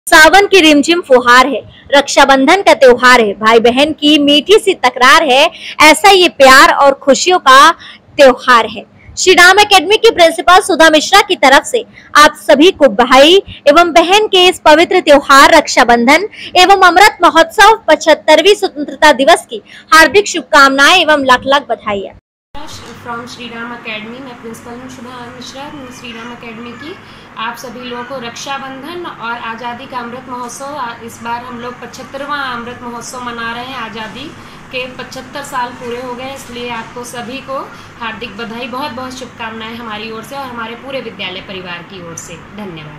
सावन की रिमझिम फुहार है, रक्षाबंधन का त्योहार है, भाई बहन की मीठी सी तकरार है, ऐसा ये प्यार और खुशियों का त्योहार है। श्री राम एकेडमी की प्रिंसिपल सुधा मिश्रा की तरफ से आप सभी को भाई एवं बहन के इस पवित्र त्योहार रक्षाबंधन एवं अमृत महोत्सव 75वीं स्वतंत्रता दिवस की हार्दिक शुभकामनाएं एवं लाख लाख बधाई। फ्रॉम श्री राम अकेडमी, मैं प्रिंसिपल हूँ सुधा मिश्रा श्री राम अकेडमी की। आप सभी लोगों को रक्षाबंधन और आज़ादी का अमृत महोत्सव, इस बार हम लोग 75वां अमृत महोत्सव मना रहे हैं। आज़ादी के 75 साल पूरे हो गए, इसलिए आपको सभी को हार्दिक बधाई, बहुत बहुत शुभकामनाएं हमारी ओर से और हमारे पूरे विद्यालय परिवार की ओर से। धन्यवाद।